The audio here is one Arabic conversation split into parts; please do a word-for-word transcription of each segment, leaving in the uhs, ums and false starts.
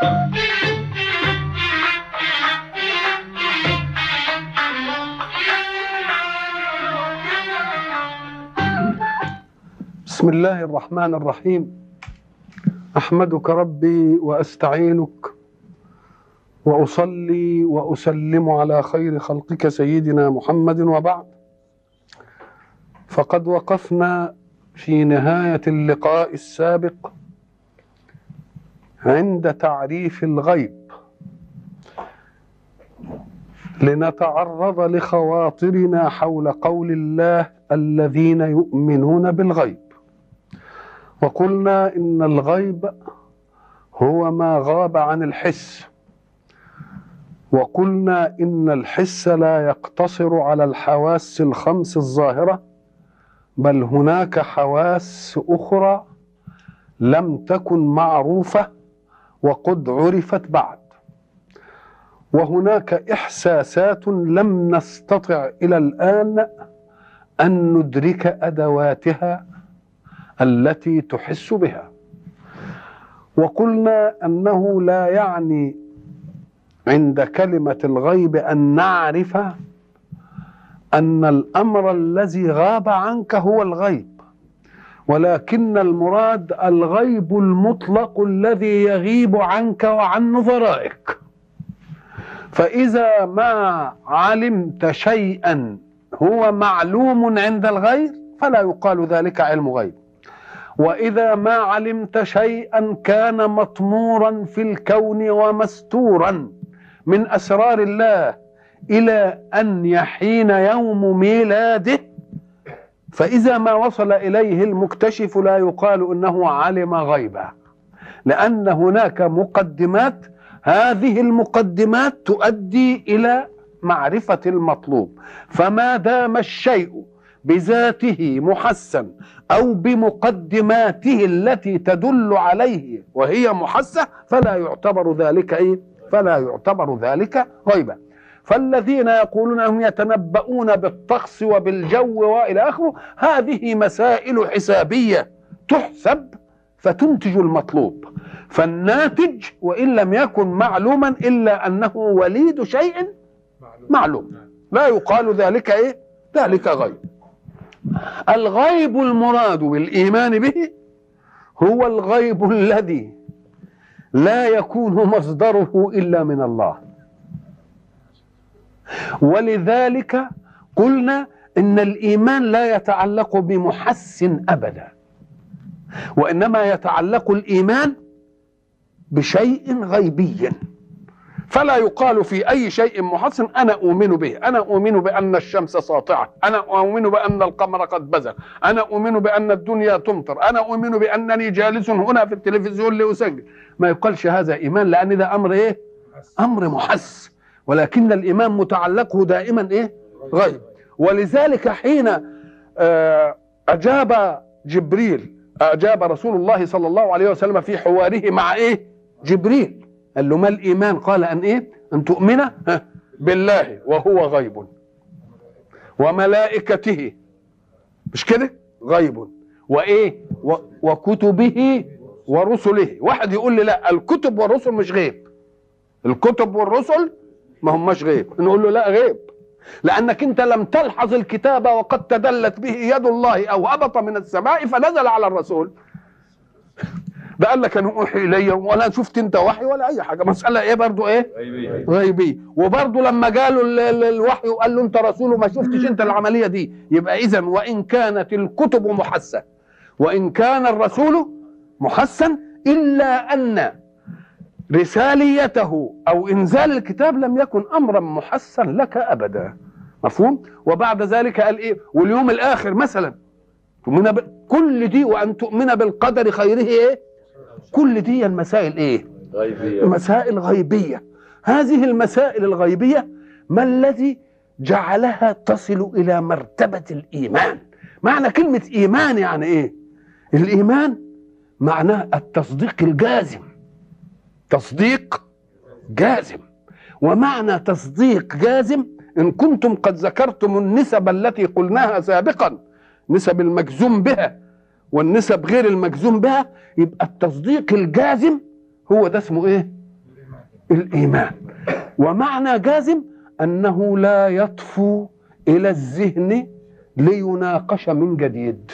بسم الله الرحمن الرحيم. أحمدك ربي وأستعينك وأصلي وأسلم على خير خلقك سيدنا محمد، وبعد، فقد وقفنا في نهاية اللقاء السابق عند تعريف الغيب لنتعرض لخواطرنا حول قول الله الذين يؤمنون بالغيب. وقلنا إن الغيب هو ما غاب عن الحس، وقلنا إن الحس لا يقتصر على الحواس الخمس الظاهرة، بل هناك حواس أخرى لم تكن معروفة وقد عرفت بعد، وهناك إحساسات لم نستطع إلى الآن أن ندرك أدواتها التي تحس بها. وقلنا أنه لا يعني عند كلمة الغيب أن نعرف أن الأمر الذي غاب عنك هو الغيب، ولكن المراد الغيب المطلق الذي يغيب عنك وعن نظرائك. فإذا ما علمت شيئا هو معلوم عند الغير فلا يقال ذلك علم غيب، وإذا ما علمت شيئا كان مطمورا في الكون ومستورا من أسرار الله إلى أن يحين يوم ميلاده، فإذا ما وصل إليه المكتشف لا يقال إنه علم غيبا، لأن هناك مقدمات، هذه المقدمات تؤدي إلى معرفة المطلوب. فما دام الشيء بذاته محسن أو بمقدماته التي تدل عليه وهي محسة فلا يعتبر ذلك إيه؟ فلا يعتبر ذلك غيبا. فالذين يقولون أنهم يتنبؤون بالطقس وبالجو وإلى آخره، هذه مسائل حسابية تحسب فتنتج المطلوب. فالناتج وإن لم يكن معلوما إلا أنه وليد شيء معلوم، لا يقال ذلك إيه؟ ذلك غيب. الغيب المراد بالإيمان به هو الغيب الذي لا يكون مصدره إلا من الله. ولذلك قلنا إن الإيمان لا يتعلق بمحس أبدا، وإنما يتعلق الإيمان بشيء غيبي. فلا يقال في أي شيء محسن أنا أؤمن به، أنا أؤمن بأن الشمس ساطعة، أنا أؤمن بأن القمر قد بزغ، أنا أؤمن بأن الدنيا تمطر، أنا أؤمن بأنني جالس هنا في التلفزيون لأسجل. ما يقالش هذا إيمان، لأن ده أمر إيه؟ أمر محس. ولكن الإيمان متعلقه دائما إيه؟ غيب. ولذلك حين أجاب جبريل، أجاب رسول الله صلى الله عليه وسلم في حواره مع إيه؟ جبريل، قال له ما الإيمان؟ قال أن إيه؟ أن تؤمن بالله وهو غيب، وملائكته، مش كده؟ غيب، وإيه؟ وكتبه ورسله. واحد يقول لي لا، الكتب والرسل مش غيب، الكتب والرسل ما هماش غيب. نقول له لا، غيب، لأنك أنت لم تلحظ الكتاب وقد تدلت به يد الله أو هبط من السماء فنزل على الرسول. ده قال لك أنا أوحي إلي، ولا شفت أنت وحي ولا أي حاجة. مسألة إيه برضو؟ إيه؟ غيبية. غيبية. وبرضو لما قالوا الوحي وقال له أنت رسول وما شفتش أنت العملية دي، يبقى إذن وإن كانت الكتب محسنة وإن كان الرسول محسن، إلا أن رساليته أو إنزال الكتاب لم يكن أمرا محسن لك أبدا. مفهوم؟ وبعد ذلك قال إيه؟ واليوم الآخر مثلا، تؤمن ب... كل دي، وأن تؤمن بالقدر خيره إيه؟ كل دي المسائل إيه؟ غيبية. مسائل غيبية. هذه المسائل الغيبية ما الذي جعلها تصل إلى مرتبة الإيمان؟ معنى كلمة إيمان يعني إيه؟ الإيمان معناه التصديق الجازم، تصديق جازم. ومعنى تصديق جازم، إن كنتم قد ذكرتم النسب التي قلناها سابقا، نسب المجزوم بها والنسب غير المجزوم بها، يبقى التصديق الجازم هو ده اسمه إيه؟ الإيمان. ومعنى جازم أنه لا يطفو إلى الذهن ليناقش من جديد.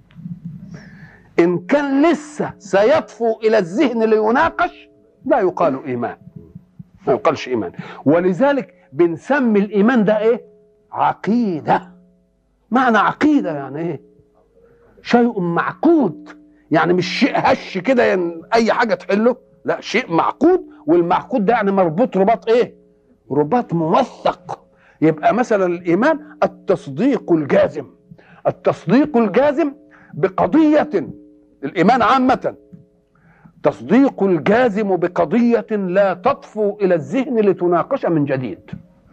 إن كان لسه سيطفو إلى الذهن ليناقش لا يقال إيمان، ما يقالش إيمان. ولذلك بنسمي الإيمان ده إيه؟ عقيدة. معنى عقيدة يعني إيه؟ شيء معقود، يعني مش شيء هش كده يعني أي حاجة تحله، لا، شيء معقود. والمعقود ده يعني مربوط رباط إيه؟ رباط موثق. يبقى مثلا الإيمان التصديق الجازم، التصديق الجازم بقضية. الإيمان عامة تصديق الجازم بقضية لا تطفو إلى الذهن لتناقش من جديد.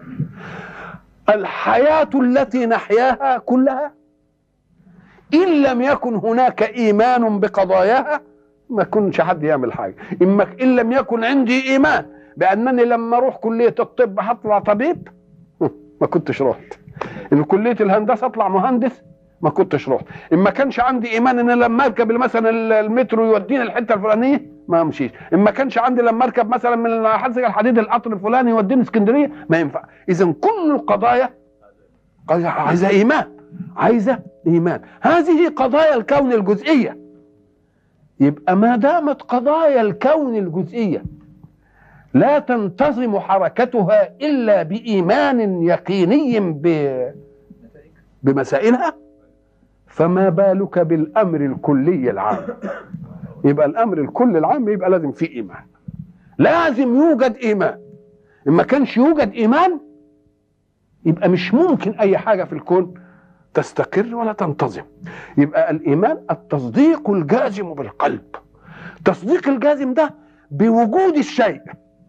الحياة التي نحياها كلها إن لم يكن هناك إيمان بقضاياها ما كنش حد يعمل حاجة. إما إن لم يكن عندي إيمان بأنني لما أروح كلية الطب هطلع طبيب ما كنتش رحت. إن كلية الهندسة أطلع مهندس ما كنتش رحت. إن ما كانش عندي إيمان إن لما أركب مثلا المترو يوديني الحتة الفلانية ما أمشيش. إن ما كانش عندي لما أركب مثلا من حلزة الحديد القطر الفلاني يوديني اسكندرية ما ينفع. إذا كل القضايا عايزة إيمان، عايزة إيمان. هذه قضايا الكون الجزئية. يبقى ما دامت قضايا الكون الجزئية لا تنتظم حركتها إلا بإيمان يقيني بمسائلها، فما بالك بالأمر الكلي العام؟ يبقى الأمر الكلي العام يبقى لازم فيه إيمان، لازم يوجد إيمان. إن ما كانش يوجد إيمان يبقى مش ممكن أي حاجة في الكون تستقر ولا تنتظم. يبقى الإيمان التصديق الجازم بالقلب. تصديق الجازم ده بوجود الشيء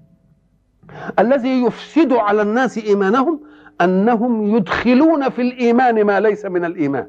الذي يفسد على الناس إيمانهم، أنهم يدخلون في الإيمان ما ليس من الإيمان.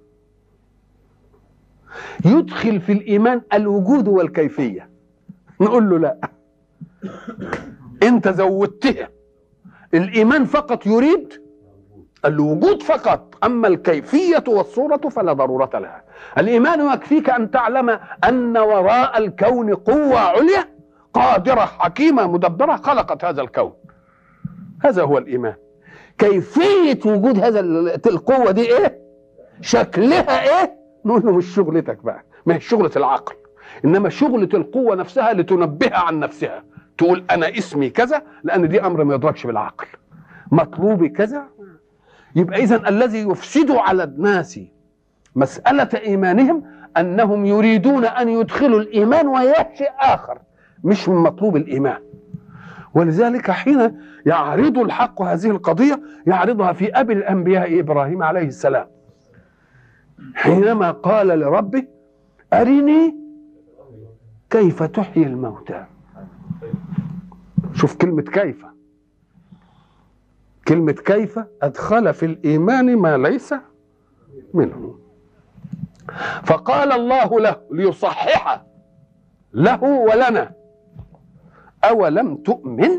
يدخل في الإيمان الوجود والكيفية، نقول له لا، أنت زودتها. الإيمان فقط يريد الوجود فقط، أما الكيفية والصورة فلا ضرورة لها. الإيمان يكفيك أن تعلم أن وراء الكون قوة عليا قادرة حكيمة مدبرة خلقت هذا الكون. هذا هو الإيمان. كيفية وجود هذا القوة دي إيه؟ شكلها إيه؟ نقول له مش شغلتك بقى، ما هي شغلة العقل، إنما شغلة القوة نفسها لتنبه عن نفسها. تقول أنا اسمي كذا لأن دي أمر ما يدركش بالعقل، مطلوبي كذا. يبقى إذن الذي يفسد على الناس مسألة إيمانهم أنهم يريدون أن يدخلوا الإيمان وهي شيء آخر مش من مطلوب الإيمان. ولذلك حين يعرض الحق هذه القضية يعرضها في أبي الأنبياء إبراهيم عليه السلام، حينما قال لربه أرني كيف تحيي الموتى. شوف كلمة كيف، كلمة كيف أدخل في الإيمان ما ليس منه. فقال الله له ليصحح له ولنا أولم تؤمن؟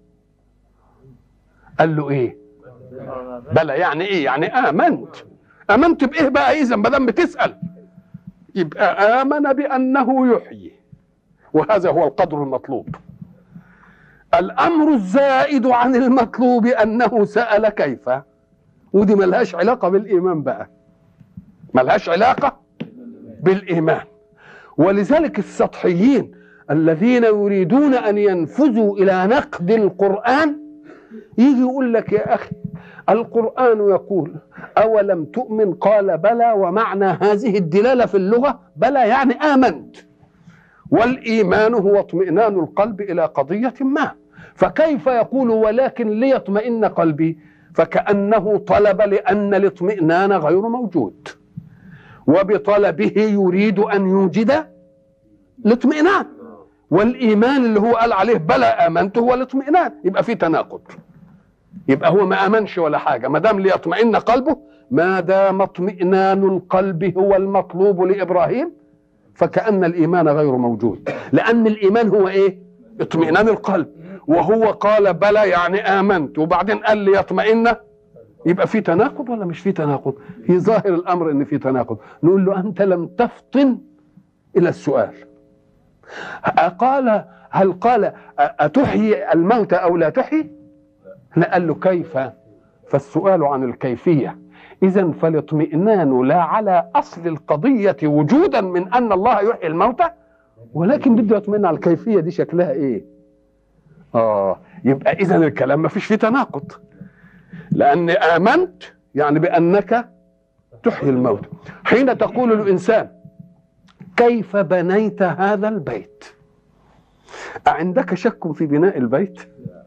قال له إيه؟ بلى. يعني إيه؟ يعني آمنت. آمنت بإيه بقى؟ إذا ما دام بتسأل يبقى آمن بأنه يحيي، وهذا هو القدر المطلوب. الأمر الزائد عن المطلوب أنه سأل كيف، ودي ملهاش علاقة بالإيمان بقى، ملهاش علاقة بالإيمان. ولذلك السطحيين الذين يريدون أن ينفذوا إلى نقد القرآن يجي يقول لك يا أخي القرآن يقول أولم تؤمن؟ قال بلى، ومعنى هذه الدلالة في اللغة بلى يعني آمنت، والإيمان هو اطمئنان القلب إلى قضية ما. فكيف يقول ولكن ليطمئن قلبي؟ فكأنه طلب لأن الاطمئنان غير موجود، وبطلبه يريد أن يوجد الاطمئنان. والإيمان اللي هو قال عليه بلى آمنت هو الاطمئنان، يبقى في تناقض. يبقى هو ما آمنش ولا حاجة ما دام ليطمئن قلبه. ما دام اطمئنان القلب هو المطلوب لإبراهيم فكأن الإيمان غير موجود، لأن الإيمان هو إيه؟ اطمئنان القلب. وهو قال بلى يعني آمنت وبعدين قال لي يطمئن، يبقى في تناقض ولا مش في تناقض؟ في ظاهر الأمر إن في تناقض. نقول له أنت لم تفطن إلى السؤال، قال هل قال أتحيي الموتى أو لا تحيي؟ لا، قال له كيف، فالسؤال عن الكيفية. إذن فالاطمئنان لا على أصل القضية وجودا من أن الله يحيي الموتى، ولكن بده يطمئن على الكيفية دي شكلها إيه. آه يبقى إذن الكلام ما فيش فيه تناقض، لأن آمنت يعني بأنك تحيي الموتى. حين تقول الإنسان كيف بنيت هذا البيت، أعندك شك في بناء البيت؟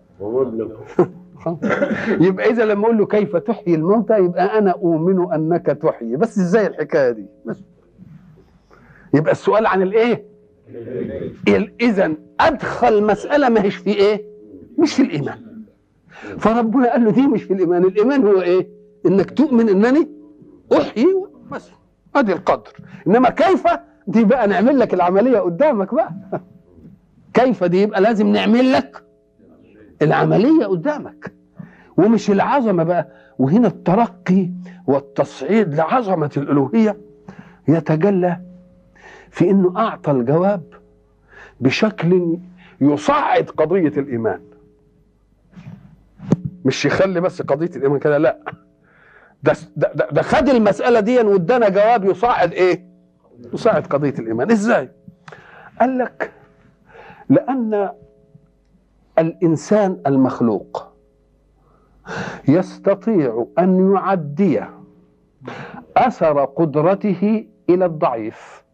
يبقى إذا لما أقول له كيف تحيي الموتى يبقى أنا أؤمن أنك تحيي، بس إزاي الحكاية دي؟ بس يبقى السؤال عن الإيه؟ إذن أدخل مسألة ما هيش في إيه؟ مش في الإيمان. فربنا قال له دي مش في الإيمان. الإيمان هو إيه؟ إنك تؤمن إنني أحيي بس، أدي القدر. إنما كيف دي بقى نعمل لك العملية قدامك بقى. كيف دي يبقى لازم نعمل لك العملية قدامك، ومش العظمة بقى. وهنا الترقي والتصعيد لعظمة الألوهية يتجلى في إنه أعطى الجواب بشكل يصعد قضية الإيمان، مش يخلي بس قضية الإيمان كده، لا، ده ده ده خد المسألة دي وادانا جواب يصعد إيه؟ يصعد قضية الإيمان. إزاي؟ قال لك لأن الإنسان المخلوق يستطيع أن يعدي أثر قدرته إلى الضعيف.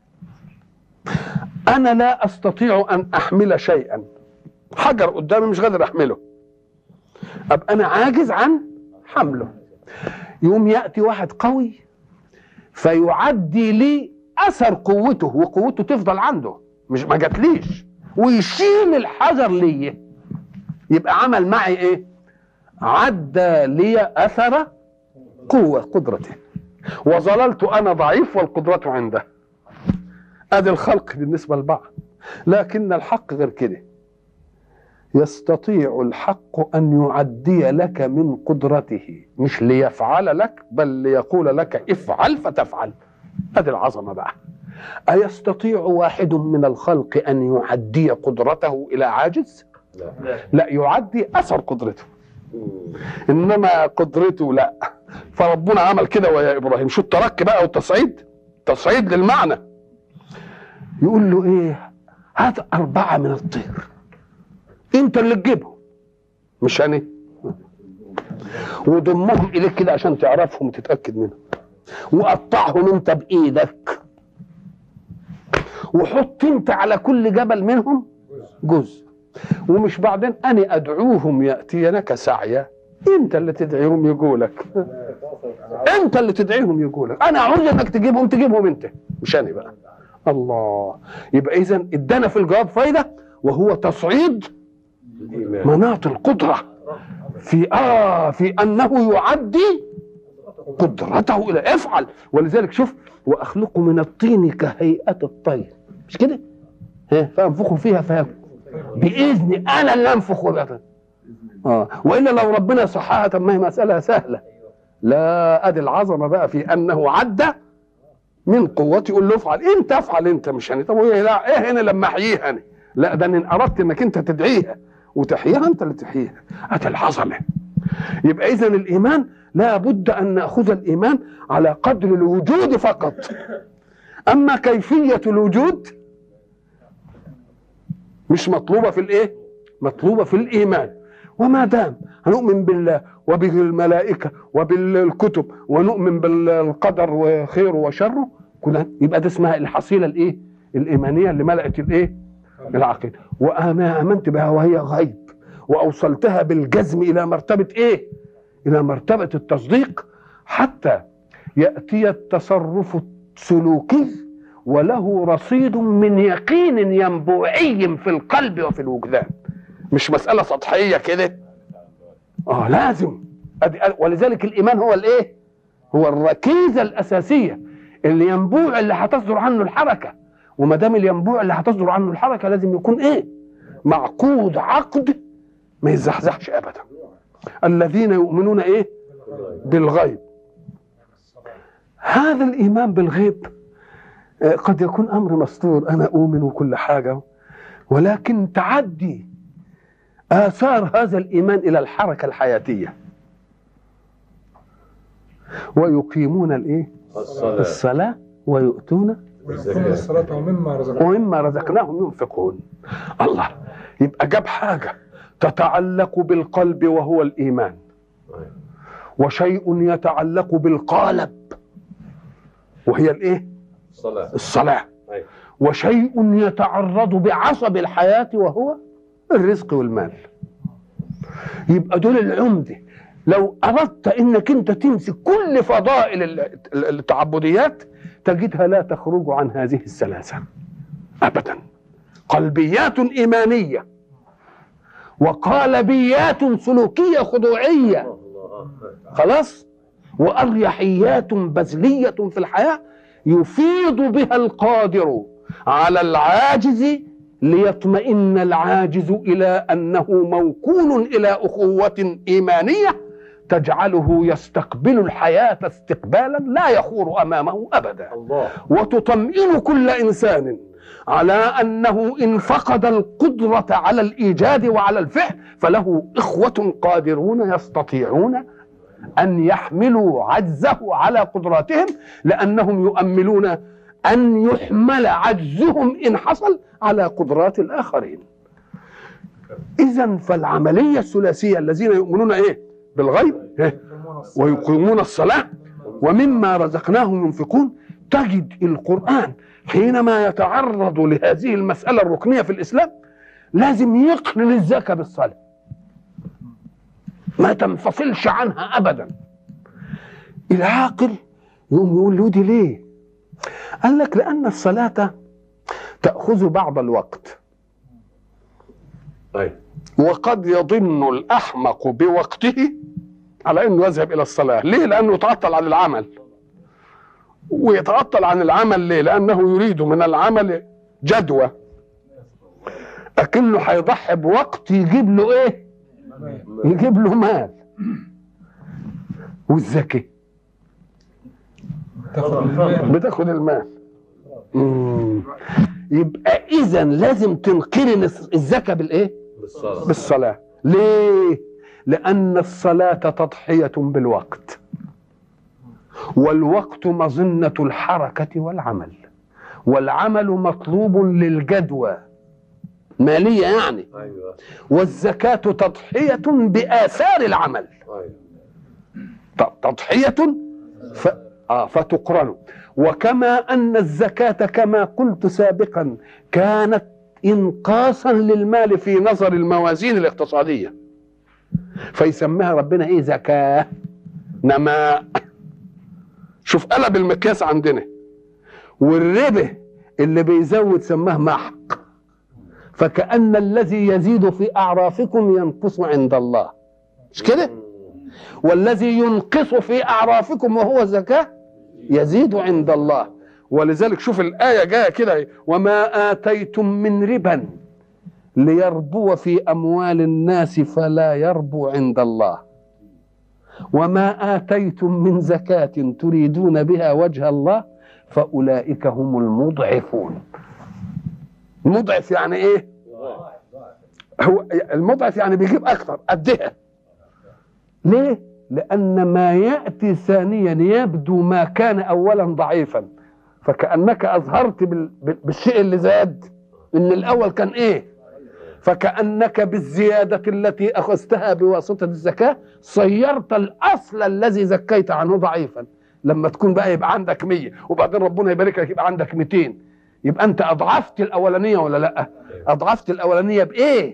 أنا لا أستطيع أن أحمل شيئا، حجر قدامي مش قادر أحمله، أبقى أنا عاجز عن حمله. يوم يأتي واحد قوي فيعدي لي أثر قوته، وقوته تفضل عنده مش ما جاتليش، ويشيل الحجر لي، يبقى عمل معي ايه؟ عدى لي اثر قوة قدرته، وظللت انا ضعيف والقدرة عنده. ادي الخلق بالنسبة لبعض. لكن الحق غير كده، يستطيع الحق ان يعدي لك من قدرته، مش ليفعل لك بل ليقول لك افعل فتفعل. ادي العظمة بقى. أيستطيع واحد من الخلق أن يعدي قدرته إلى عاجز؟ لا, لا يعدي أثر قدرته، إنما قدرته لا. فربنا عمل كده ويا إبراهيم. شو الترك بقى والتصعيد؟ تصعيد للمعنى. يقول له إيه؟ هات أربعة من الطير أنت اللي تجيبهم مش أنا، وضمهم إليك كده عشان تعرفهم وتتأكد منهم، وقطعهم أنت بإيدك، وحط انت على كل جبل منهم جزء، ومش بعدين انا ادعوهم ياتينك سعيا، انت اللي تدعيهم يقولك، انت اللي تدعيهم يقولك، انا عاوز انك تجيبهم تجيبهم انت مش انا بقى. الله. يبقى اذا ادانا في الجواب فايده، وهو تصعيد مناط القدره في اه في انه يعدي قدرته الى افعل. ولذلك شوف واخلق من الطين كهيئه الطير، مش كده؟ ها فانفخوا فيها فيكون باذني، انا اللي انفخ بقى. اه والا لو ربنا صحها طب ما هي مساله سهله. لا، ادي العظمه بقى في انه عدى من قوتي، يقول له افعل انت، افعل انت مش انا. طب لا ايه هنا لما احييها انا؟ لا، ده ان اردت انك انت تدعيها وتحييها انت اللي تحييها. ادي العظمه. يبقى اذا الايمان لا بد ان ناخذ الايمان على قدر الوجود فقط، اما كيفيه الوجود مش مطلوبه في الايه؟ مطلوبه في الايمان. وما دام هنؤمن بالله وبالملائكه وبالكتب ونؤمن بالقدر وخيره وشره كلها، يبقى ده اسمها الحصيله الايه؟ الايمانيه اللي ملأت الايه؟ العقيده. وانا امنت بها وهي غيب، واوصلتها بالجزم الى مرتبه ايه؟ الى مرتبه التصديق، حتى ياتي التصرف السلوكي وله رصيد من يقين ينبوعي في القلب وفي الوجدان، مش مساله سطحيه كده. اه لازم. ولذلك الايمان هو الايه؟ هو الركيزه الاساسيه اللي ينبوع اللي هتصدر عنه الحركه. وما دام الينبوع اللي هتصدر عنه الحركه لازم يكون ايه؟ معقود عقد ما يزحزحش ابدا. الذين يؤمنون ايه؟ بالغيب. هذا الايمان بالغيب قد يكون أمر مستور، أنا أؤمن وكل حاجة، ولكن تعدي آثار هذا الإيمان إلى الحركة الحياتية. ويقيمون الإيه؟ الصلاة, الصلاة ويؤتون الصلاة ومما رزقناهم ومما رزقناهم ينفقون. الله، يبقى جاب حاجة تتعلق بالقلب وهو الإيمان، وشيء يتعلق بالقالب وهي الإيه؟ الصلاة الصلاة، وشيء يتعرض بعصب الحياة وهو الرزق والمال. يبقى دول العمدة. لو أردت إنك أنت تمسك كل فضائل التعبديات تجدها لا تخرج عن هذه الثلاثة أبدا. قلبيات إيمانية، وقالبيات سلوكية خضوعية، خلاص، وأريحيات بذلية في الحياة يفيض بها القادر على العاجز ليطمئن العاجز إلى أنه موكول إلى أخوة إيمانية تجعله يستقبل الحياة استقبالا لا يخور أمامه أبدا. الله. وتطمئن كل إنسان على أنه إن فقد القدرة على الإيجاد وعلى الفعل فله إخوة قادرون يستطيعون أن يحملوا عجزه على قدراتهم، لأنهم يؤملون أن يحمل عجزهم إن حصل على قدرات الآخرين. إذن فالعملية الثلاثية الذين يؤمنون إيه؟ بالغيب، إيه؟ ويقيمون الصلاة ومما رزقناهم ينفقون. تجد القرآن حينما يتعرض لهذه المسألة الركنية في الإسلام لازم يقرن الزكاة بالصلاة، ما تنفصلش عنها أبدا. العاقل يقوم يقول له دي ليه؟ قال لك لأن الصلاة تأخذ بعض الوقت، أي. وقد يظن الأحمق بوقته على أنه يذهب إلى الصلاة. ليه؟ لأنه يتعطل عن العمل. ويتعطل عن العمل ليه؟ لأنه يريد من العمل جدوى، أكنه هيضحي بوقت يجيب له إيه؟ يجيب له مال. والزكاة بتاخد المال. مم. يبقى إذن لازم تنقرن الزكاة بالإيه؟ بالصلاة. بالصلاة. ليه؟ لأن الصلاة تضحية بالوقت، والوقت مظنة الحركة والعمل، والعمل مطلوب للجدوى مالية يعني. أيوة. والزكاة تضحية بآثار العمل. أيوة. تضحية ف... آه فتقرن. وكما أن الزكاة كما قلت سابقا كانت إنقاصا للمال في نظر الموازين الاقتصادية، فيسميها ربنا إيه؟ زكاة نماء. شوف قلب المقياس عندنا، والربا اللي بيزود سماه محق. فكأن الذي يزيد في أعرافكم ينقص عند الله، مش كده؟ والذي ينقص في أعرافكم وهو زكاة يزيد عند الله. ولذلك شوف الآية جاية كده: وما آتيتم من ربا ليربو في أموال الناس فلا يربو عند الله، وما آتيتم من زكاة تريدون بها وجه الله فأولئك هم المضعفون. المضعف يعني إيه؟ هو المضعف يعني بيجيب أكثر قدها. ليه؟ لأن ما يأتي ثانيا يبدو ما كان أولا ضعيفا، فكأنك أظهرت بالشيء اللي زاد إن الأول كان إيه؟ فكأنك بالزيادة التي أخذتها بواسطة الزكاة صيرت الأصل الذي زكيت عنه ضعيفا. لما تكون بقى يبقى عندك مية وبعدين ربنا يبارك لك يبقى عندك ميتين، يبقى أنت أضعفت الأولانية ولا لأ؟ أضعفت الأولانية بإيه؟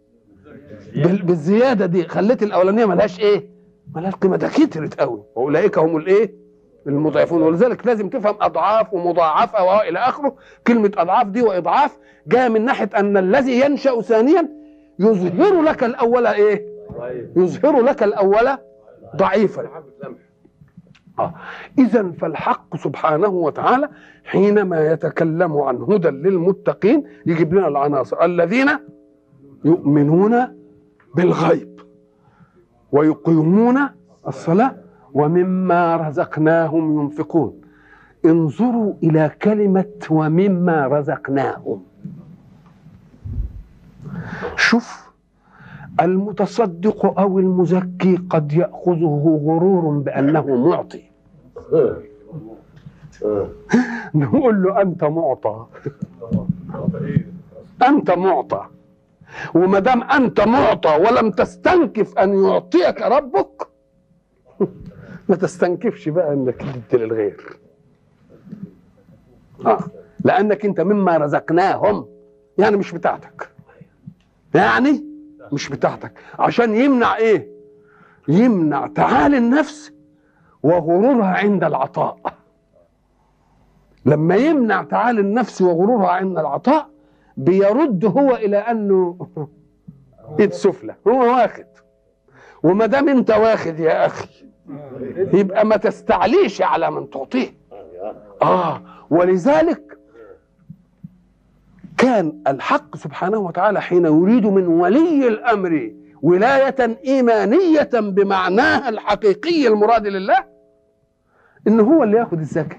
بالزيادة دي خليت الأولانية ملهاش إيه؟ ملهاش قيمة. ده كترت قوي. وأولئك هم الإيه؟ المضاعفون. ولذلك لازم تفهم أضعاف ومضاعفة وإلى آخره. كلمة أضعاف دي وإضعاف جاء من ناحية أن الذي ينشأ ثانيا يظهر لك الأول إيه؟ يظهر لك الأول ضعيفا. آه. إذن فالحق سبحانه وتعالى حينما يتكلم عن هدى للمتقين يجيب لنا العناصر: الذين يؤمنون بالغيب ويقيمون الصلاة ومما رزقناهم ينفقون. انظروا إلى كلمة ومما رزقناهم. شوف، المتصدق أو المزكي قد يأخذه غرور بأنه معطي، نقول له أنت معطى، أنت معطى، وما دام أنت معطى ولم تستنكف أن يعطيك ربك ما تستنكفش بقى أنك تدي للغير. آه. لأنك أنت مما رزقناهم، يعني مش بتاعتك، يعني مش بتاعتك، عشان يمنع إيه؟ يمنع تعالي النفس وغرورها عند العطاء. لما يمنع تعالي النفس وغرورها عند العطاء بيرد هو إلى أنه إيد سفلى، هو واخد، وما دام أنت واخد يا أخي يبقى ما تستعليش على من تعطيه. آه ولذلك كان الحق سبحانه وتعالى حين يريد من ولي الأمر ولاية إيمانية بمعناها الحقيقي المراد لله إنه هو اللي يأخذ الزكاة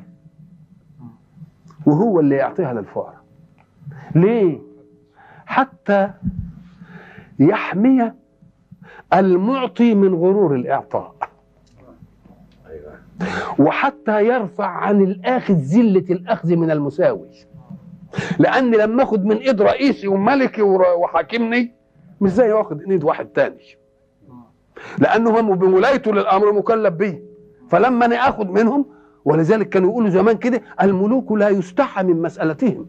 وهو اللي يعطيها للفقراء. ليه؟ حتى يحمي المعطي من غرور الإعطاء، وحتى يرفع عن الآخذ ذلة الأخذ من المساوي. لأن لما أخذ من إيد رئيسي وملكي وحاكمني مش زي واخد من إيد واحد تاني، لأنه هم بولايته للأمر مكلف به، فلما أنا أخذ منهم. ولذلك كانوا يقولوا زمان كده الملوك لا يستحى من مسألتهم،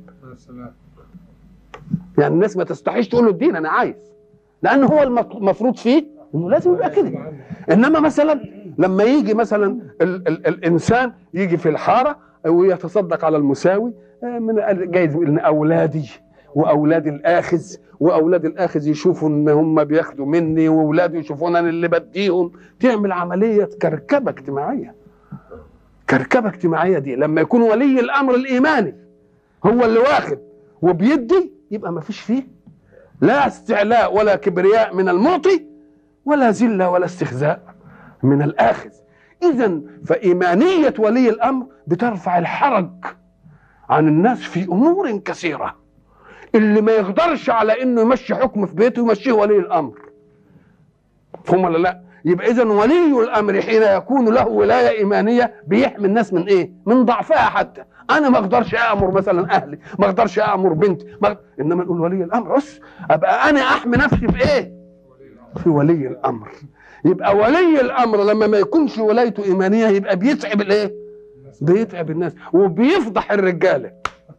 يعني الناس ما تستحيش تقول له الدين أنا عايز، لأن هو المفروض فيه إنه لازم يبقى كده. إنما مثلا لما يجي مثلا ال ال الإنسان يجي في الحارة ويتصدق على المساوي من جايز من أولادي وأولاد الآخذ، وأولاد الآخذ يشوفوا إن هم بياخدوا مني وأولادي يشوفون أنا اللي بديهم، تعمل عملية كركبة اجتماعية. كركبة اجتماعية دي لما يكون ولي الأمر الإيماني هو اللي واخد وبيدي يبقى ما فيش فيه لا استعلاء ولا كبرياء من المعطي ولا ذلة ولا استخزاء من الآخذ. إذن فإيمانية ولي الأمر بترفع الحرج عن الناس في أمور كثيرة. اللي ما يقدرش على إنه يمشي حكم في بيته يمشيه ولي الأمر، فهم ولا لا؟ يبقى إذن ولي الأمر حين يكون له ولاية إيمانية بيحمي الناس من إيه؟ من ضعفها. حتى أنا ما أقدرش أأمر مثلا أهلي، ما أقدرش أأمر بنتي، ما... إنما نقول ولي الأمر بس أبقى أنا أحمي نفسي في إيه؟ في ولي الأمر. يبقى ولي الأمر لما ما يكونش ولايته إيمانية يبقى بيتعب الإيه؟ بيتعب الناس وبيفضح الرجالة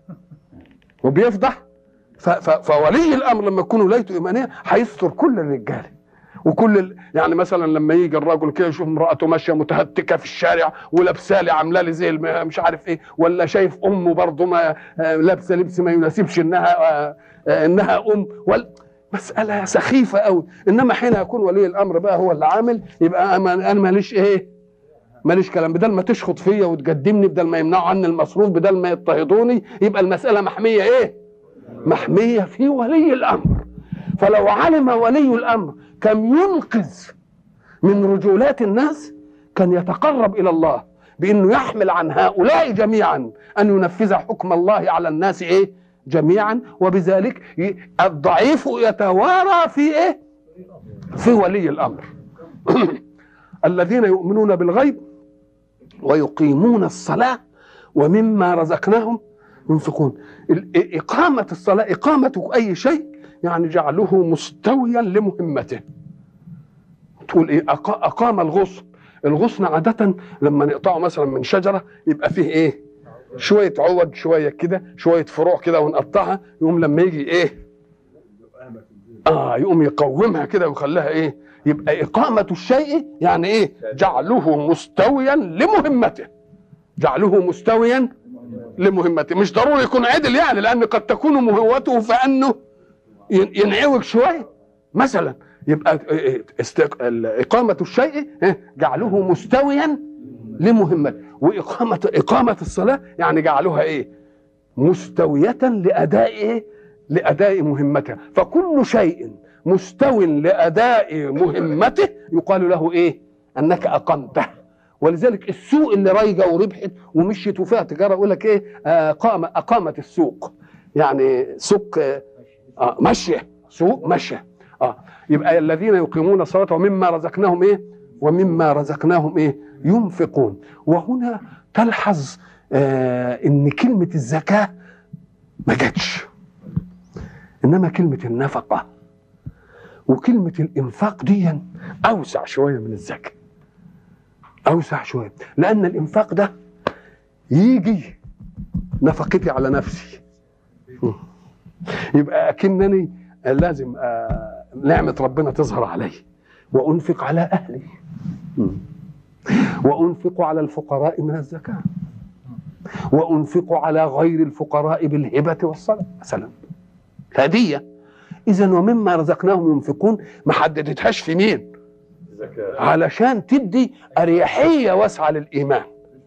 وبيفضح. ف... ف... فولي الأمر لما يكون ولايته إيمانية هيستر كل الرجالة وكل ال... يعني مثلا لما يجي الراجل كده يشوف امرأته ماشية متهتكة في الشارع ولابسه لي عامله لي زي الم... مش عارف ايه، ولا شايف امه برضه ما لابسه لبس ما يناسبش انها انها ام، ولا مسألة سخيفة قوي. انما حين يكون ولي الامر بقى هو اللي عامل يبقى انا ماليش ايه، ماليش كلام. بدل ما تشخط فيا وتقدمني، بدل ما يمنعوا عني المصروف، بدل ما يضطهدوني، يبقى المسألة محمية ايه؟ محمية في ولي الامر. فلو علم ولي الامر كم ينقذ من رجولات الناس كان يتقرب الى الله بانه يحمل عن هؤلاء جميعا ان ينفذ حكم الله على الناس ايه؟ جميعا. وبذلك الضعيف يتوارى في ايه؟ في ولي الامر. الذين يؤمنون بالغيب ويقيمون الصلاة ومما رزقناهم ينفقون. إقامة الصلاة، إقامة أي شيء يعني جعله مستويا لمهمته. تقول إيه؟ أقام الغصن. الغصن عادة لما نقطعه مثلا من شجرة يبقى فيه إيه؟ شوية عود، شوية كده، شوية فروع كده ونقطعها، يقوم لما يجي إيه؟ آه يقوم يقومها كده ويخليها إيه؟ يبقى إقامة الشيء يعني إيه؟ جعله مستويا لمهمته. جعله مستويا لمهمته، مش ضروري يكون عدل يعني، لأن قد تكون مهوته فأنه ينعوج شوية مثلا. يبقى إقامة الشيء جعله مستويا لمهمته. وإقامة إقامة الصلاة يعني جعلها إيه؟ مستوية لأداء إيه؟ لأداء مهمتها. فكل شيء مستو لأداء مهمته يقال له إيه؟ أنك أقمته. ولذلك السوق اللي رايجه وربحت ومشيت وفيها تجاره يقول لك ايه؟ آه قام اقامت السوق، يعني سوق آه ماشيه، سوق ماشيه. اه يبقى الذين يقيمون الصلاه ومما رزقناهم ايه؟ ومما رزقناهم ايه؟ ينفقون. وهنا تلحظ آه ان كلمه الزكاه ما جاتش، انما كلمه النفقه وكلمه الانفاق دي اوسع شويه من الزكاه، اوسع شويه، لان الانفاق ده يجي نفقتي على نفسي، يبقى اكنني لازم آه نعمه ربنا تظهر علي، وانفق على اهلي، وانفق على الفقراء من الزكاه، وانفق على غير الفقراء بالهبه والصدقه مثلا، هديه. اذا ومما رزقناهم ينفقون ما حددتهاش في مين؟ الزكاه، علشان تدي اريحيه واسعه للايمان.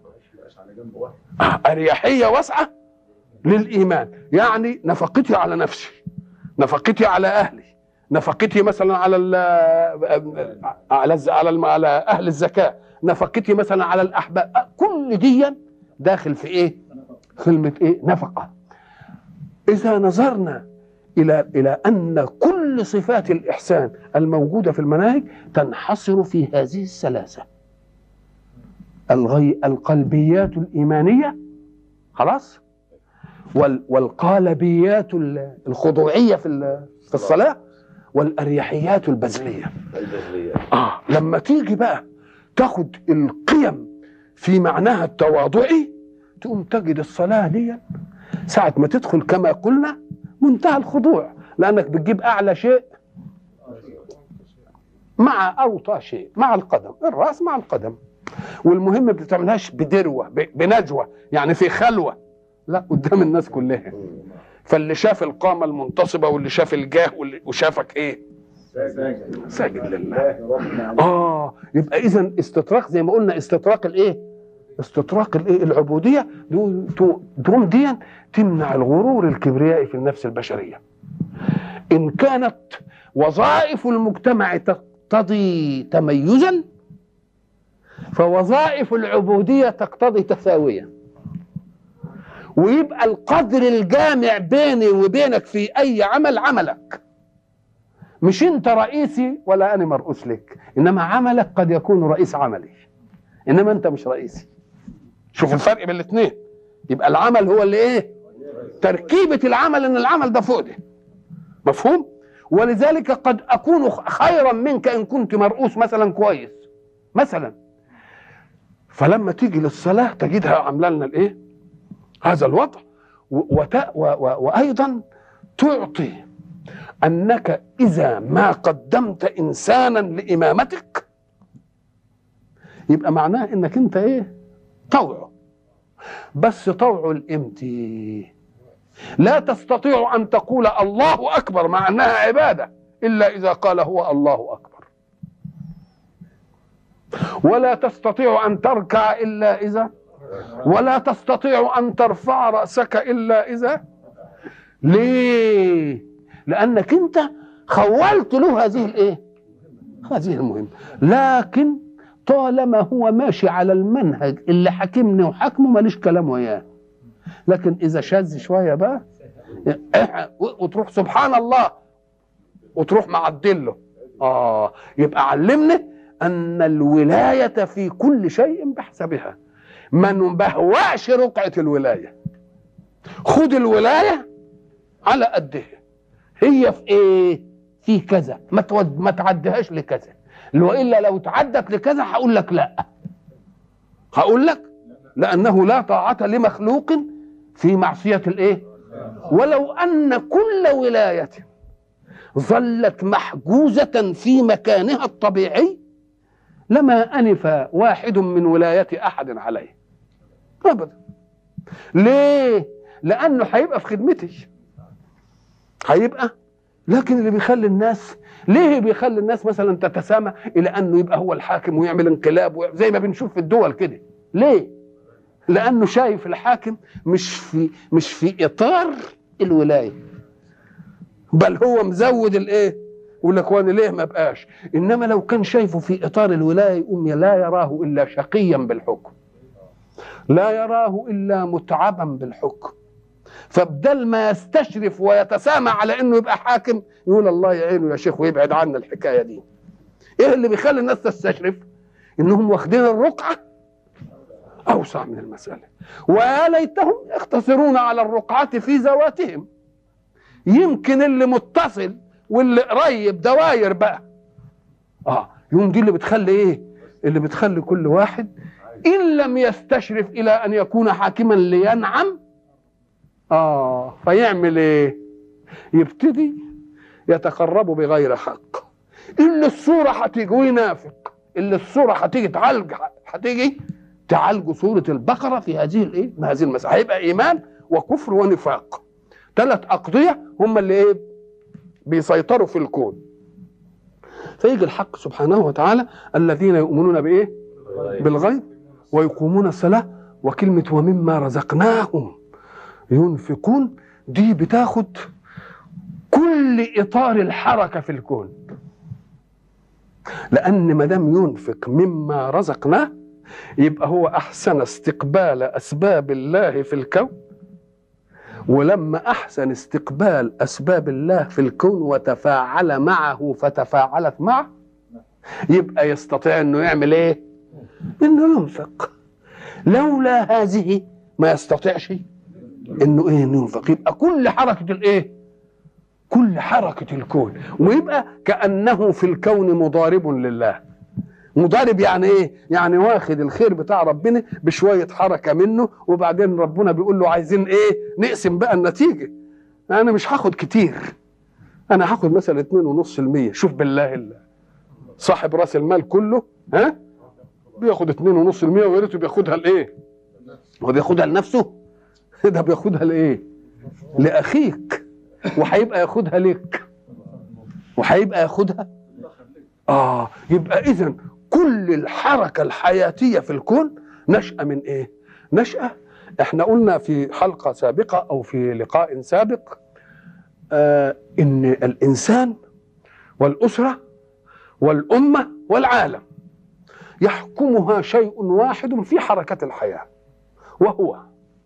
اريحيه واسعه للايمان، يعني نفقتي على نفسي، نفقتي على اهلي، نفقتي مثلا على ال على على على اهل الزكاه، نفقتي مثلا على الاحباب، كل دي داخل في ايه؟ كلمه ايه؟ نفقه. اذا نظرنا الى الى ان كل صفات الاحسان الموجوده في المناهج تنحصر في هذه الثلاثه: الغي القلبيات الايمانيه، خلاص، وال والقالبيات الخضوعيه في في الصلاه، والاريحيات البذليه. اه لما تيجي بقى تاخد القيم في معناها التواضعي، تقوم تجد الصلاه دي ساعه ما تدخل كما قلنا منتهى الخضوع، لانك بتجيب اعلى شيء مع اوطى شيء، مع القدم، الراس مع القدم، والمهم ما بتعملهاش بدروه بنجوه، يعني في خلوه، لا، قدام الناس كلها. فاللي شاف القامه المنتصبه واللي شاف الجاه واللي وشافك ايه؟ ساجد ساجد لله. اه يبقى اذا استطراق، زي ما قلنا استطراق الايه؟ استطراق الايه؟ العبوديه. دروم دي تمنع الغرور الكبريائي في النفس البشريه. ان كانت وظائف المجتمع تقتضي تميزا، فوظائف العبوديه تقتضي تساويا، ويبقى القدر الجامع بيني وبينك في اي عمل عملك، مش انت رئيسي ولا انا مرؤوس لك، انما عملك قد يكون رئيس عملي، انما انت مش رئيسي. شوف الفرق بين الاثنين. يبقى العمل هو اللي ايه؟ تركيبة العمل، ان العمل ده فوق ده، مفهوم؟ ولذلك قد اكون خيرا منك ان كنت مرؤوس مثلا كويس مثلا، فلما تيجي للصلاة تجدها عامله لنا الايه؟ هذا الوضع. وايضا تعطي انك اذا ما قدمت انسانا لامامتك يبقى معناه انك انت ايه؟ طوعه، بس طوعه الامتي. لا تستطيع ان تقول الله اكبر مع انها عباده الا اذا قال هو الله اكبر، ولا تستطيع ان تركع الا اذا، ولا تستطيع ان ترفع راسك الا اذا. ليه؟ لانك انت خولت له هذه الايه؟ هذه المهمه. لكن طالما هو ماشي على المنهج اللي حاكمني وحاكمه ماليش كلام وياه. لكن اذا شاذ شويه بقى وتروح سبحان الله وتروح معدله، اه يبقى علمني ان الولايه في كل شيء بحسبها، ما نبهوأش رقعه الولايه، خد الولايه على قدها، هي في ايه؟ في كذا، ما تود ما تعديهاش لكذا، والا لو تعدت لكذا هقول لك لا، هقول لك لانه لا طاعه لمخلوق في معصيه الايه؟ ولو ان كل ولايه ظلت محجوزه في مكانها الطبيعي لما انف واحد من ولايه احد عليه ابدا. ليه؟ لانه هيبقى في خدمتي، هيبقى. لكن اللي بيخلي الناس، ليه بيخلي الناس مثلا تتسامى الى انه يبقى هو الحاكم ويعمل انقلاب زي ما بنشوف في الدول كده؟ ليه؟ لانه شايف الحاكم مش في مش في اطار الولايه، بل هو مزود الايه؟ يقول لك وانا ليه ما بقاش. انما لو كان شايفه في اطار الولايه يقوم لا يراه الا شقيا بالحكم، لا يراه الا متعبا بالحكم. فبدل ما يستشرف ويتسامع على انه يبقى حاكم يقول الله يعينه يا شيخ ويبعد عنا الحكايه دي. ايه اللي بيخلي الناس تستشرف؟ انهم واخدين الرقعه اوسع من المساله، ويا ليتهم يقتصرون على الرقعه في ذواتهم. يمكن اللي متصل واللي قريب دواير بقى اه يوم دي اللي بتخلي ايه؟ اللي بتخلي كل واحد ان لم يستشرف الى ان يكون حاكما لينعم اه فيعمل ايه؟ يبتدي يتقرب بغير حق. اللي الصوره هتيجي وينافق، اللي الصوره هتيجي تعالج، هتيجي تعالج صوره البقره في هذه الايه؟ هذه المساله هيبقى ايمان وكفر ونفاق. ثلاث اقضيه هم اللي ايه؟ بيسيطروا في الكون. فيجي الحق سبحانه وتعالى الذين يؤمنون بايه؟ بالغيب ويقومون الصلاه، وكلمه ومما رزقناهم ينفقون دي بتاخد كل اطار الحركه في الكون. لان ما دام ينفق مما رزقناه يبقى هو احسن استقبال اسباب الله في الكون، ولما احسن استقبال اسباب الله في الكون وتفاعل معه فتفاعلت معه يبقى يستطيع انه يعمل ايه؟ انه ينفق. لولا هذه ما يستطيعش انه ايه؟ انه ينفق. يبقى كل حركه الايه؟ كل حركه الكون، ويبقى كانه في الكون مضارب لله. مضارب يعني ايه؟ يعني واخد الخير بتاع ربنا بشويه حركه منه، وبعدين ربنا بيقول له عايزين ايه؟ نقسم بقى النتيجه. انا مش هاخد كتير، انا هاخد مثلا اتنين ونص المية. شوف بالله الله صاحب راس المال كله ها بياخد اتنين ونص المية، ويا ريته بياخدها لايه؟ هو بياخدها لنفسه؟ ده بياخدها لايه؟ لاخيك، وهيبقى ياخدها لك، وهيبقى ياخدها اه يبقى اذا كل الحركه الحياتيه في الكون نشأة من ايه؟ نشأة احنا قلنا في حلقه سابقه او في لقاء سابق آه ان الانسان والاسره والامه والعالم يحكمها شيء واحد في حركه الحياه، وهو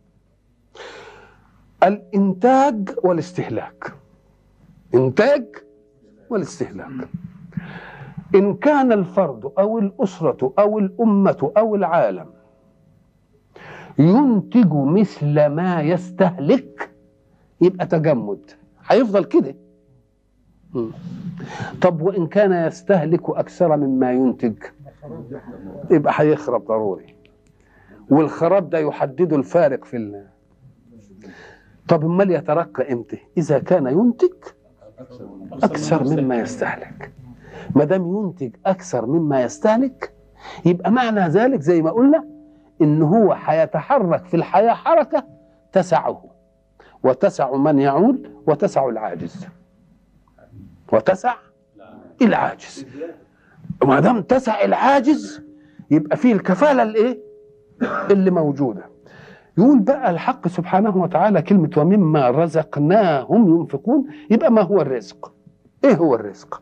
الانتاج والاستهلاك. انتاج والاستهلاك. إن كان الفرد أو الأسرة أو الأمة أو العالم ينتج مثل ما يستهلك يبقى تجمد، هيفضل كده. طب وإن كان يستهلك أكثر مما ينتج يبقى هيخرب ضروري، والخراب ده يحدد الفارق في ال... طب امال يترقى امتى؟ إذا كان ينتج أكثر مما يستهلك. ما دام ينتج اكثر مما يستهلك يبقى معنى ذلك زي ما قلنا ان هو هيتحرك في الحياه حركه تسعه وتسع من يعول وتسع العاجز وتسع العاجز. ما دام تسع العاجز يبقى فيه الكفاله الايه؟ اللي موجوده. يقول بقى الحق سبحانه وتعالى كلمه ومما رزقناهم ينفقون. يبقى ما هو الرزق؟ ايه هو الرزق؟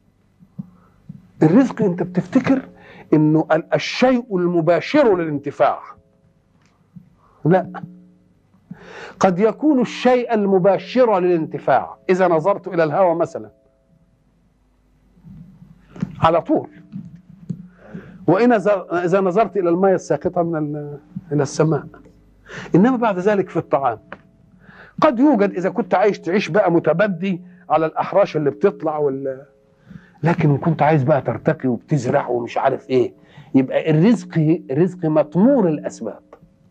الرزق انت بتفتكر انه الشيء المباشر للانتفاع. لا، قد يكون الشيء المباشر للانتفاع اذا نظرت الى الهواء مثلا على طول، وإن اذا نظرت الى الماء الساقطه من الى السماء. انما بعد ذلك في الطعام قد يوجد اذا كنت عايش تعيش بقى متبدي على الاحراش اللي بتطلع وال لكن كنت عايز بقى ترتقي وبتزرع ومش عارف ايه، يبقى الرزق رزق مطمور الاسباب.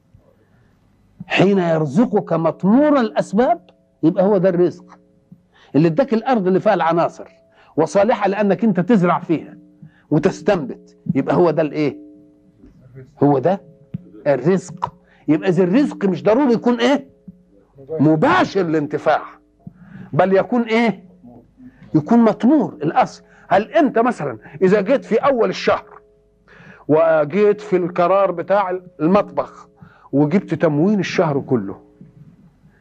حين يرزقك مطمور الاسباب يبقى هو ده الرزق اللي اداك الارض اللي فيها العناصر وصالحه لانك انت تزرع فيها وتستنبت، يبقى هو ده الايه؟ هو ده الرزق. يبقى اذا الرزق مش ضروري يكون ايه؟ مباشر للانتفاع، بل يكون ايه؟ يكون مطمور الاصل. هل انت مثلا اذا جيت في اول الشهر وجيت في القرار بتاع المطبخ وجبت تموين الشهر كله،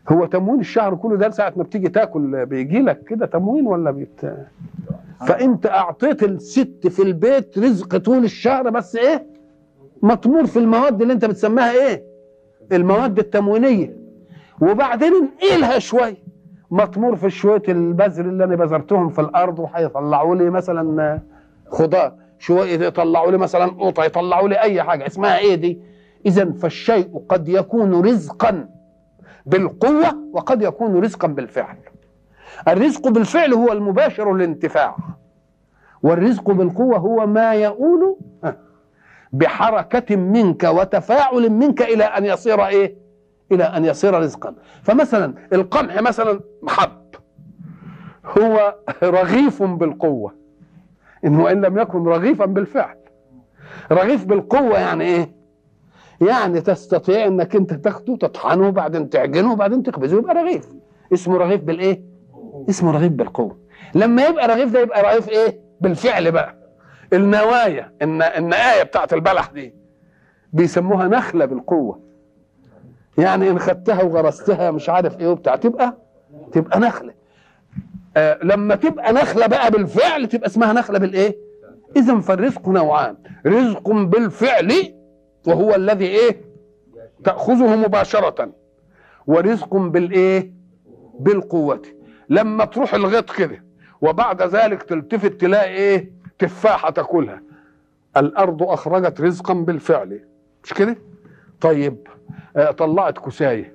هو تموين الشهر كله ده ساعة ما بتيجي تاكل بيجي لك كده تموين ولا بيت؟ فانت اعطيت الست في البيت رزق طول الشهر، بس ايه؟ مطمور في المواد اللي انت بتسميها ايه؟ المواد التموينية. وبعدين انقلها شوية، مطمور في شوية البذر اللي انا بذرتهم في الارض وهيطلعوا لي مثلا خضار، شوية يطلعوا لي مثلا قوطة، يطلعوا لي اي حاجة، اسمها ايه دي؟ اذا فالشيء قد يكون رزقا بالقوة وقد يكون رزقا بالفعل. الرزق بالفعل هو المباشر للانتفاع، والرزق بالقوة هو ما يؤول بحركة منك وتفاعل منك إلى أن يصير إيه؟ إلى أن يصير رزقا. فمثلا القمح مثلا حب، هو رغيف بالقوة إنه إن لم يكن رغيفا بالفعل. رغيف بالقوة يعني إيه؟ يعني تستطيع إنك أنت تاخده تطحنه وبعدين تعجنه وبعدين تخبزه يبقى رغيف. اسمه رغيف بالإيه؟ اسمه رغيف بالقوة. لما يبقى رغيف ده يبقى رغيف إيه؟ بالفعل بقى. النوايا الن... النقاية بتاعت البلح دي بيسموها نخلة بالقوة، يعني إن خدتها وغرستها مش عارف إيه وبتاع تبقى تبقى نخلة. آه لما تبقى نخلة بقى بالفعل تبقى اسمها نخلة بالإيه؟ إذا فالرزق نوعان، رزق بالفعل وهو الذي إيه؟ تأخذه مباشرة، ورزق بالإيه؟ بالقوة. لما تروح الغيط كده وبعد ذلك تلتفت تلاقي إيه؟ تفاحة تاكلها، الأرض أخرجت رزقا بالفعل، مش كده؟ طيب آه طلعت كساية،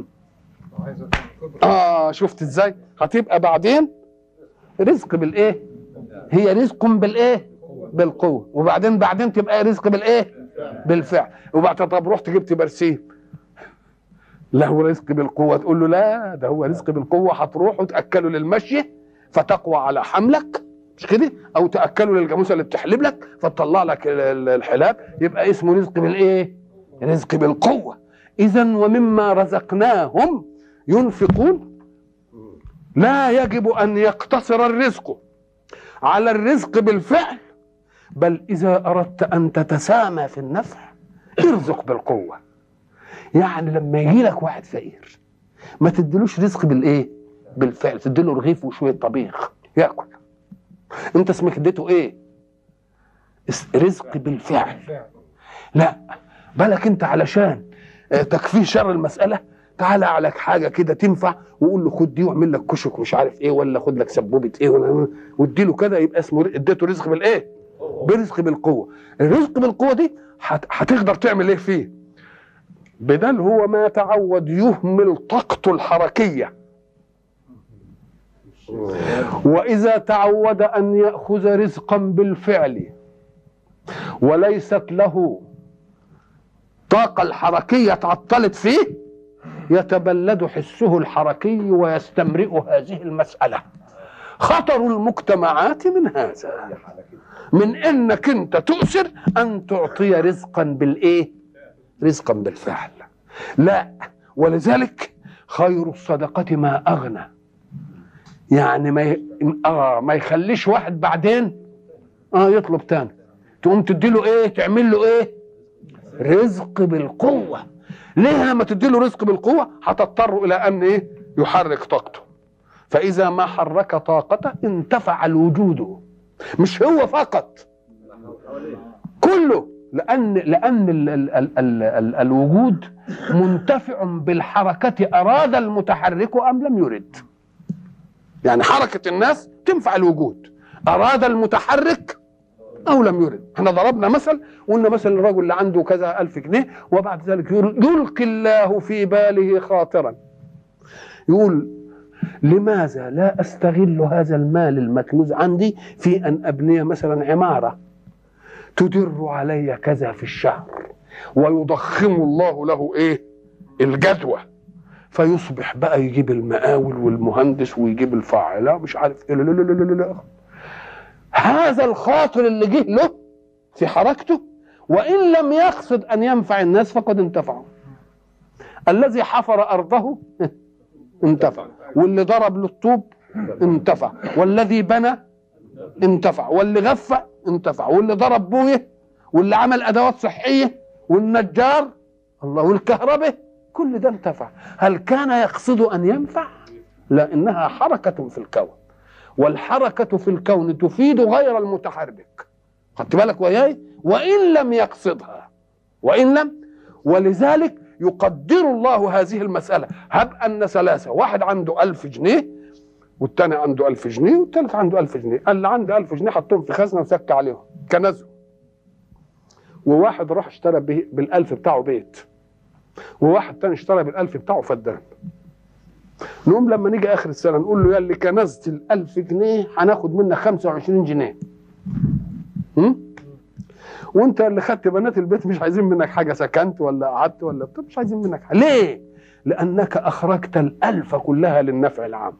آه شفت إزاي؟ هتبقى بعدين رزق بالإيه؟ هي رزق بالإيه؟ بالقوة. وبعدين بعدين تبقى رزق بالإيه؟ بالفعل. وبعد طب رحت جبت برسيم له رزق بالقوة، تقول له لا ده هو رزق بالقوة، هتروح وتأكله للمشي فتقوى على حملك، مش كده؟ او تاكله للجاموسه اللي بتحلب لك فتطلع لك الحلاب، يبقى اسمه رزق بالايه؟ رزق بالقوه. اذا ومما رزقناهم ينفقون. لا يجب ان يقتصر الرزق على الرزق بالفعل، بل اذا اردت ان تتسامى في النفع ارزق بالقوه. يعني لما يجي لك واحد فقير ما تديلوش رزق بالايه؟ بالفعل، تديله رغيف وشويه طبيخ ياكل. انت اسمك اديته ايه؟ رزق بالفعل. لا بالك انت علشان تكفيه شر المسألة تعالى على حاجة كده تنفع وقول له خد دي واعمل لك كشك مش عارف ايه، ولا خد لك سبوبة ايه، وادي له كده، يبقى اسمه اديته رزق بالايه؟ برزق بالقوة. الرزق بالقوة دي هتقدر تعمل ايه فيه؟ بدل هو ما تعود يهمل طاقته الحركية، وإذا تعود أن يأخذ رزقا بالفعل وليست له طاقة الحركية تعطلت فيه يتبلد حسه الحركي ويستمرئ هذه المسألة. خطر المجتمعات من هذا، من انك انت تؤثر ان تعطي رزقا بالايه؟ رزقا بالفعل. لا، ولذلك خير الصدقة ما اغنى، يعني ما ي... اه ما يخليش واحد بعدين اه يطلب تاني، تقوم تديله ايه؟ تعمل له ايه؟ رزق بالقوة. ليه لما تديله رزق بالقوة هتضطر الى ان ايه؟ يحرك طاقته، فاذا ما حرك طاقته انتفع الوجود، مش هو فقط كله، لان لان ال ال ال ال ال الوجود منتفع بالحركة اراد المتحرك ام لم يرد. يعني حركة الناس تنفع الوجود، اراد المتحرك او لم يرد. احنا ضربنا مثل قلنا مثلا الرجل اللي عنده كذا الف جنيه وبعد ذلك يلقي الله في باله خاطرا يقول لماذا لا استغل هذا المال المكنوز عندي في ان ابني مثلا عمارة تدر علي كذا في الشهر، ويضخم الله له ايه؟ الجدوى، فيصبح بقى يجيب المقاول والمهندس ويجيب الفاعل مش عارف ايه. لا لا لا لا لا. هذا الخاطر اللي جه له في حركته وان لم يقصد ان ينفع الناس فقد انتفعوا. الذي حفر ارضه انتفع، واللي ضرب له الطوب انتفع، والذي بنى انتفع، واللي غفى انتفع، واللي ضرب بويه، واللي عمل ادوات صحيه، والنجار الله، والكهرباء، كل ده انتفع. هل كان يقصد أن ينفع؟ لا، إنها حركة في الكون، والحركة في الكون تفيد غير المتحرك. خدت بالك وياي؟ وإن لم يقصدها، وإن لم، ولذلك يقدر الله هذه المسألة. هب أن ثلاثة، واحد عنده ألف جنيه والتاني عنده ألف جنيه والتالت عنده ألف جنيه. اللي عنده ألف جنيه حطهم في خزنة وسك عليهم كنزهم، وواحد راح اشترى بالألف بتاعه بيت، وواحد تاني اشترى بالألف بتاعه فدان. نقوم لما نيجي آخر السنة نقول له يا اللي كنزت الألف جنيه هناخد منك خمسة وعشرين جنيه، وانت اللي خدت بنات البيت مش عايزين منك حاجة، سكنت ولا قعدت ولا بتاع مش عايزين منك حاجة. ليه؟ لأنك أخرجت الألف كلها للنفع العام.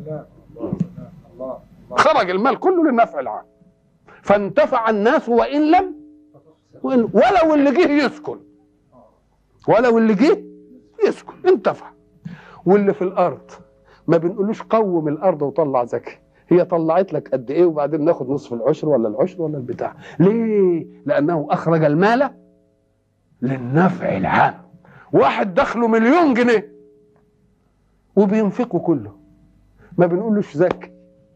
خرج المال كله للنفع العام، فانتفع الناس وإن لم، وإن ولو اللي جه يسكن، ولو اللي جه يسكن انتفع. واللي في الأرض ما بنقولوش قوم الأرض وطلع زكي، هي طلعت لك قد ايه وبعدين ناخد نصف العشر ولا العشر ولا البتاع. ليه؟ لأنه أخرج المال للنفع العام. واحد دخله مليون جنيه وبينفقه كله، ما بنقولوش زكي.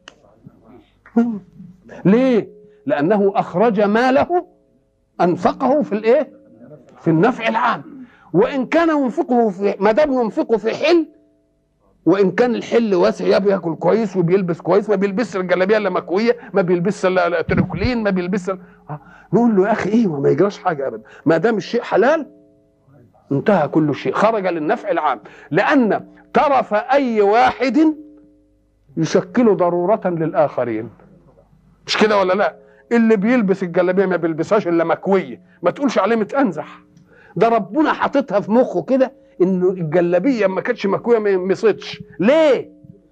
ليه؟ لأنه أخرج ماله أنفقه في الإيه؟ في النفع العام. وإن كان ينفقه في، ما دام ينفقه في حل، وإن كان الحل واسع، بياكل كويس وبيلبس كويس، ما بيلبسش الجلابيه الا مكويه، ما بيلبسش الا تريكولين، ما بيلبسش. نقول له يا اخي ايه، ما يجراش حاجه ابدا، ما دام الشيء حلال انتهى كل شيء، خرج للنفع العام. لأن طرف أي واحد يشكل ضرورة للآخرين، مش كده ولا لا؟ اللي بيلبس الجلابيه ما بيلبسهاش الا مكويه، ما تقولش عليه متأنزح، ده ربنا حاططها في مخه كده انه الجلابيه ما كانتش مكويه ما ينبسطش. ليه؟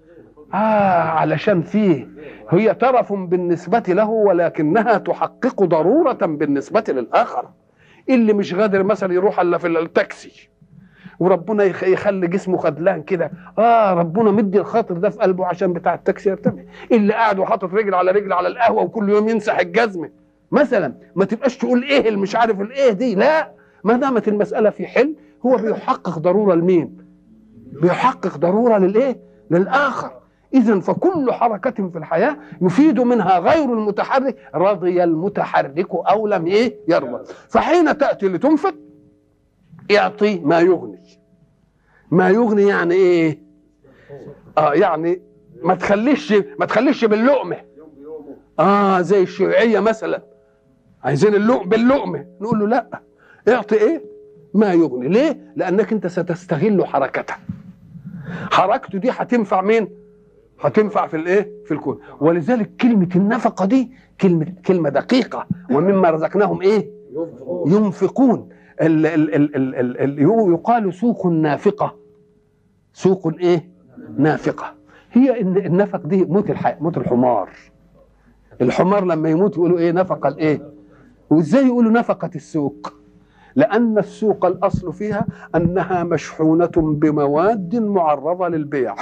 اه علشان فيه هي ترف بالنسبه له، ولكنها تحقق ضروره بالنسبه للاخر. اللي مش قادر مثلا يروح الا في التاكسي وربنا يخلي جسمه خدلان كده، اه ربنا مدي الخاطر ده في قلبه عشان بتاع التاكسي يرتفع. اللي قاعد وحاطط رجل على رجل على القهوه وكل يوم يمسح الجزمه مثلا، ما تبقاش تقول ايه اللي مش عارف الايه دي، لا، ما دامت المساله في حل هو بيحقق ضروره لمين؟ بيحقق ضروره للايه؟ للاخر. اذا فكل حركه في الحياه يفيد منها غير المتحرك، رضي المتحرك او لم ايه يرضى. فحين تاتي لتنفق يعطي ما يغني. ما يغني يعني ايه؟ اه يعني ما تخليش ما تخليش باللقمه، اه زي الشيوعيه مثلا عايزين اللقم باللقمه، نقول له لا، اعطي ايه؟ ما يغني. ليه؟ لانك انت ستستغل حركته، حركته دي هتنفع مين؟ هتنفع في الايه؟ في الكون. ولذلك كلمه النفقه دي كلمه كلمه دقيقه. ومما رزقناهم ايه؟ ينفقون. ال ال ال ال ال ال يقال سوق نافقه، سوق ايه؟ نافقه. هي ان النفق دي موت الح... موت الحمار. الحمار لما يموت يقولوا ايه؟ نفق الايه؟ وازاي يقولوا نفقه السوق؟ لأن السوق الأصل فيها أنها مشحونة بمواد معرضة للبيع.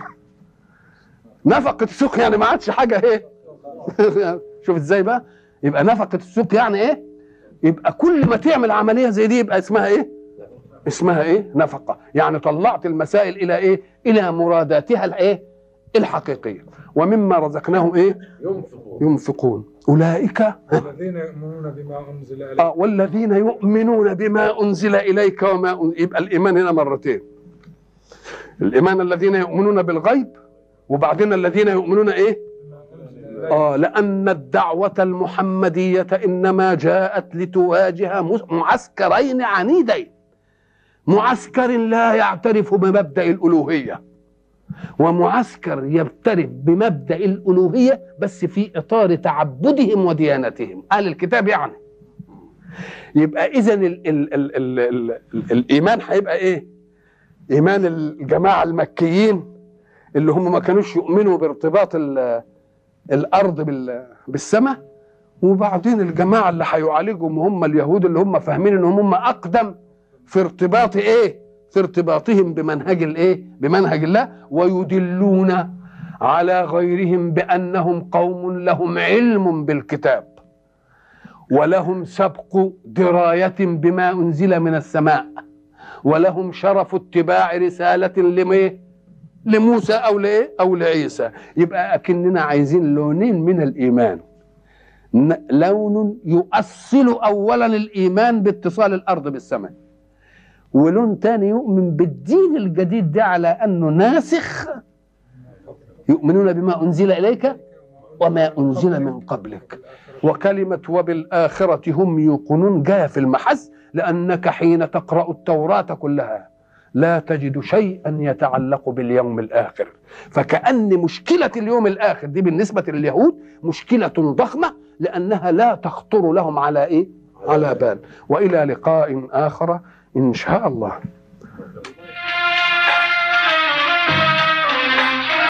نفقة السوق يعني ما عادش حاجة ايه؟ شوف ازاي بقى؟ يبقى نفقة السوق يعني ايه؟ يبقى كل ما تعمل عملية زي دي يبقى اسمها ايه؟ اسمها ايه؟ نفقة. يعني طلعت المسائل إلى ايه؟ إلى مراداتها الايه؟ الحقيقية. ومما رزقناهم ايه؟ ينفقون. ينفقون. أولئك الذين يؤمنون بما أنزل إليك. آه والذين يؤمنون بما أنزل إليك وما أنزل. يبقى الإيمان هنا مرتين، الإيمان الذين يؤمنون بالغيب، وبعدين الذين يؤمنون إيه؟ آه لأن الدعوة المحمدية إنما جاءت لتواجه معسكرين عنيدين، معسكر لا يعترف بمبدأ الألوهية، ومعسكر يعترف بمبدأ الألوهية بس في إطار تعبدهم وديانتهم أهل الكتاب. يعني يبقى إذن ال ال ال ال ال ال الإيمان هيبقى إيه؟ إيمان الجماعة المكيين اللي هم ما كانوش يؤمنوا بارتباط الأرض بالسماء، وبعدين الجماعة اللي هيعالجهم هم اليهود اللي هم فاهمين إن هم أقدم في ارتباط إيه؟ في ارتباطهم بمنهج الايه؟ بمنهج الله، ويدلون على غيرهم بانهم قوم لهم علم بالكتاب ولهم سبق درايه بما انزل من السماء، ولهم شرف اتباع رسالة لميه لموسى أو لإيه أو لعيسى. يبقى أكننا عايزين لونين من الإيمان، لون يؤصل أولا الإيمان باتصال الأرض بالسماء، ولون تاني يؤمن بالدين الجديد ده على أنه ناسخ، يؤمنون بما أنزل إليك وما أنزل من قبلك. وكلمة وبالآخرة هم يوقنون جاء في المحز، لأنك حين تقرأ التوراة كلها لا تجد شيئا يتعلق باليوم الآخر، فكأن مشكلة اليوم الآخر دي بالنسبة لليهود مشكلة ضخمة، لأنها لا تخطر لهم على إيه؟ على بال. وإلى لقاء آخر إن شاء الله.